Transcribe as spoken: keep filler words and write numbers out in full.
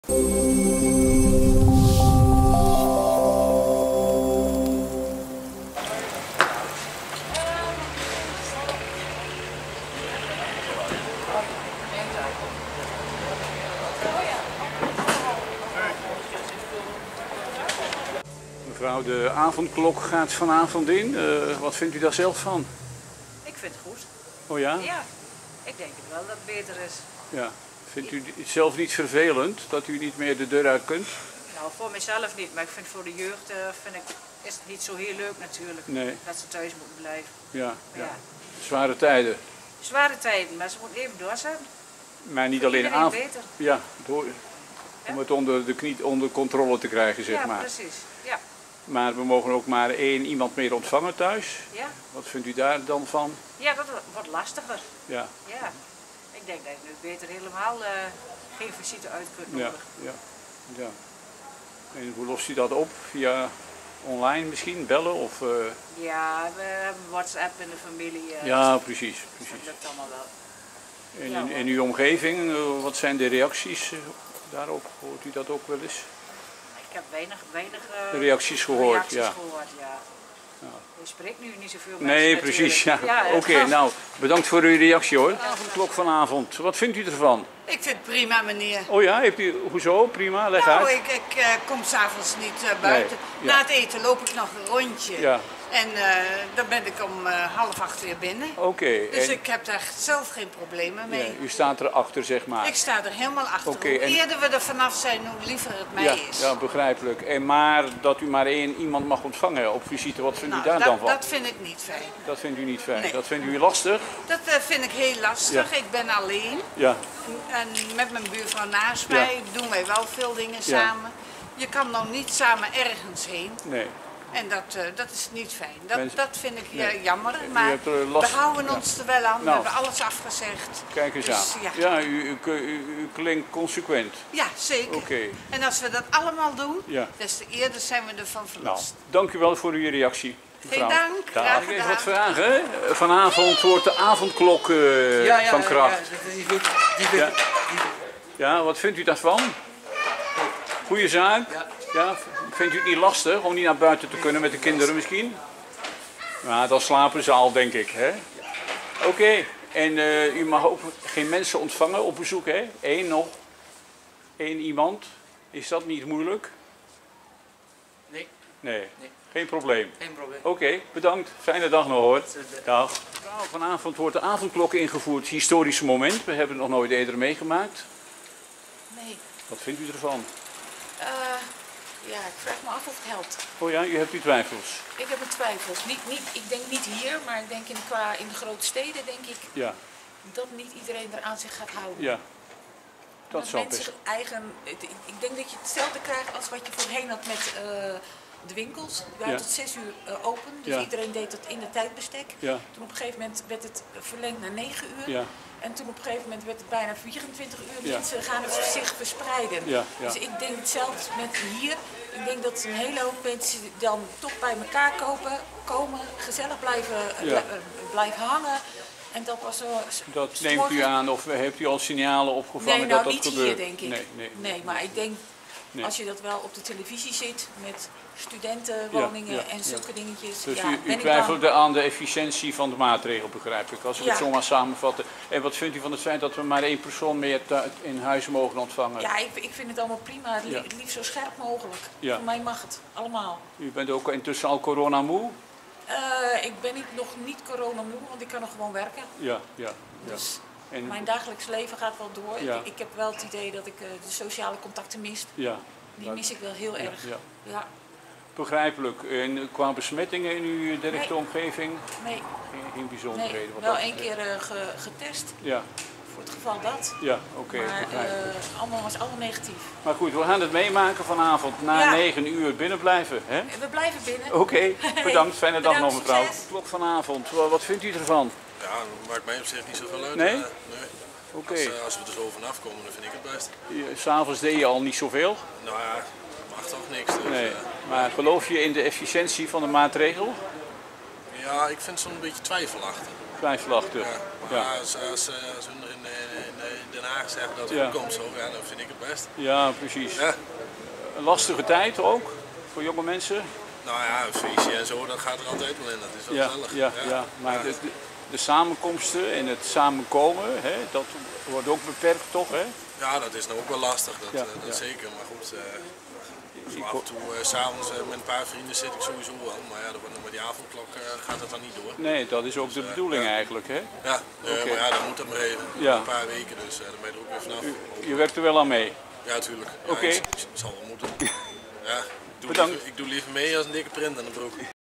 Mevrouw, de avondklok gaat vanavond in. Uh, wat vindt u daar zelf van? Ik vind het goed. Oh ja? Ja, ik denk het wel dat het beter is. Ja. Vindt u het zelf niet vervelend dat u niet meer de deur uit kunt? Nou, voor mezelf niet, maar ik vind voor de jeugd uh, vind ik, is het niet zo heel leuk natuurlijk. Nee. Dat ze thuis moeten blijven. Ja, ja. ja. Zware tijden. Zware tijden, maar ze moeten even doorzetten. Maar niet voor alleen aan. beter. Ja, door, om het onder de knie onder controle te krijgen, zeg ja, maar. Precies. Ja, Maar we mogen ook maar één iemand meer ontvangen thuis. Ja. Wat vindt u daar dan van? Ja, dat wordt lastiger. Ja. Ja. Ik denk dat je nu beter helemaal uh, geen visite uit kunt nodigen. Ja, ja, ja. En hoe lost u dat op? Via online misschien, bellen? Of, uh... Ja, we hebben WhatsApp in de familie. Uh, ja, precies. precies. Dat lukt allemaal wel. En ja, in, in uw omgeving, uh, wat zijn de reacties uh, daarop? Hoort u dat ook wel eens? Ik heb weinig, weinig uh, reacties gehoord. Reacties ja. gehoord, ja. Ja. Je spreekt nu niet zoveel mensen. Nee, precies. Ja. Ja, Oké, okay, nou, bedankt voor uw reactie hoor. Avondklok vanavond. Wat vindt u ervan? Ik vind het prima, meneer. Oh ja, heeft u, hoezo? Prima, leg nou, uit. Ik, ik uh, kom s'avonds niet uh, buiten. Nee, ja. Na het eten loop ik nog een rondje. Ja. En uh, dan ben ik om uh, half acht weer binnen. Oké. Okay, dus en... ik heb daar zelf geen problemen mee. Ja, u staat erachter, zeg maar. Ik sta er helemaal achter. Okay, hoe en... eerder we er vanaf zijn, hoe liever het mij ja, is. Ja, begrijpelijk. En maar dat u maar één iemand mag ontvangen op visite, wat vindt nou, u daar dat, dan van? Dat vind ik niet fijn. Dat vindt u niet fijn? Nee. Dat vindt u lastig? Dat uh, vind ik heel lastig. Ja. Ik ben alleen. Ja. En met mijn buurvrouw naast mij ja. doen wij wel veel dingen ja. samen. Je kan nou niet samen ergens heen. Nee. En dat, uh, dat is niet fijn. Dat, Mensen, dat vind ik nee. uh, jammer, u maar last... we houden ja. ons er wel aan. Nou, we hebben alles afgezegd. Kijk eens dus, aan. Ja, ja u, u, u, u klinkt consequent. Ja, zeker. Okay. En als we dat allemaal doen, ja. des te eerder zijn we ervan verlost. Nou, dank u wel voor uw reactie. Geen dank. Graag gedaan. Even wat vragen. Vanavond wordt de avondklok uh, ja, ja, van kracht. Ja, dat is goed. Die vind, ja. Die... ja, wat vindt u daarvan? Goeie zaak? Ja. Ja, vindt u het niet lastig om niet naar buiten te kunnen met de kinderen misschien? Nou, dan slapen ze al, denk ik. Hè? Oké, okay. En uh, u mag ook geen mensen ontvangen op bezoek, hè? Eén nog? Eén iemand? Is dat niet moeilijk? Nee. Nee. Nee. Geen probleem? Geen probleem. Oké, okay, bedankt. Fijne dag nog hoor. Dag. Nou, vanavond wordt de avondklok ingevoerd. Historisch moment. We hebben het nog nooit eerder meegemaakt. Nee. Wat vindt u ervan? Uh, ja, ik vraag me af of het helpt. Oh ja, u hebt uw twijfels? Ik heb mijn twijfels. Niet, niet, ik denk niet hier, maar ik denk in, qua, in de grote steden denk ik ja. dat niet iedereen eraan zich gaat houden. Ja. Dat zou best. Eigen, ik, ik denk dat je hetzelfde krijgt als wat je voorheen had met uh, de winkels. Die waren ja. tot zes uur uh, open, dus ja. iedereen deed dat in het tijdbestek. Ja. Toen op een gegeven moment werd het verlengd naar negen uur. Ja. En toen op een gegeven moment werd het bijna vierentwintig uur. Ja. Mensen gaan het zich verspreiden. Ja, ja. Dus ik denk hetzelfde met hier. Ik denk dat een hele hoop mensen dan toch bij elkaar kopen, komen, gezellig blijven, ja. blijven hangen. En dat was zo. Dat neemt u aan of heeft u al signalen opgevangen nee, nou, dat dat niet gebeurt? Hier, denk ik. Nee, nee, nee, nee. maar ik denk nee. als je dat wel op de televisie ziet met studentenwoningen ja, ja, en zulke ja. dingetjes. Dus ja, u, u twijfelde dan... aan de efficiëntie van de maatregel, begrijp ik, als we ja. het zo maar samenvatten. En wat vindt u van het feit dat we maar één persoon meer in huis mogen ontvangen? Ja, ik, ik vind het allemaal prima. Het, ja. het liefst zo scherp mogelijk. Ja. Voor mij mag het, allemaal. U bent ook intussen al coronamoe? Uh, ik ben niet, nog niet coronamoe, want ik kan nog gewoon werken. Ja, ja. ja. Dus en... mijn dagelijks leven gaat wel door. Ja. Ik, ik heb wel het idee dat ik uh, de sociale contacten mis. Ja. Die mis ik wel heel ja, erg. Ja. Ja. Begrijpelijk. En qua besmettingen in uw directe nee. omgeving? Nee. Geen, geen bijzonderheden? Nee, wat wel dat één keer uh, ge, getest. Ja. Voor het geval dat. Ja, oké. Okay, maar uh, allemaal was allemaal negatief. Maar goed, we gaan het meemaken vanavond. Na ja. negen uur binnen blijven. Hè? We blijven binnen. Oké, okay, bedankt. Fijne bedankt, dag nog mevrouw. Succes. Klok vanavond. Wat vindt u ervan? Ja, dat maakt mij op zich niet zoveel uit. Nee? Uh, nee. Oké. Okay. Als, uh, als we er zo vanaf komen, dan vind ik het best. S'avonds deed je al niet zoveel? Nou ja, mag toch niks. Dus, nee. uh, maar geloof je in de efficiëntie van de maatregel? Ja, ik vind het zo'n beetje twijfelachtig. Twijfelachtig. Ja, maar ja. als, als, als hun er in, in, in Den Na zeggen dat het Ja. goed komt zo, ja, dan vind ik het best. Ja, precies. Ja. Een lastige tijd ook voor jonge mensen. Nou ja, een feestje en zo, dat gaat er altijd wel in. Dat is wel Ja, gezellig. ja, ja. Maar de, de, de samenkomsten en het samenkomen, hè, dat wordt ook beperkt toch? Hè? Ja, dat is nou ook wel lastig, dat, Ja, eh, dat ja. zeker. Maar goed, eh, zo Ik af ho- en toe uh, s'avonds uh, met een paar vrienden zit ik sowieso wel. Maar ja, dan, met die avondklok uh, gaat het dan niet door. Nee, dat is ook de bedoeling eigenlijk. Hè? Ja, uh, Oké. maar ja, dan moet dat maar even. Ja. Een paar weken, dus uh, dan ben je er ook weer vanaf. U, je werkt er wel aan mee. Ja, natuurlijk. Ja, Oké. ik, ik zal wel moeten. Ja, ik doe, Bedankt. liever, ik doe liever mee als een dikke print aan de broek.